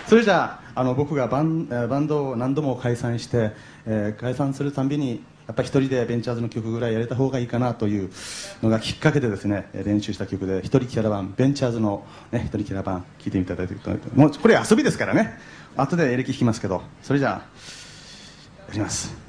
それじゃあ僕がバンドを何度も解散して、解散するたんびにやっぱり一人でベンチャーズの曲ぐらいやれた方がいいかなというのがきっかけでですね、練習した曲で、一人キャラバン、ベンチャーズの、ね、一人キャラバン聴いてみていただいて、もうこれ遊びですからね、後でエレキ弾きますけど、それじゃあやります。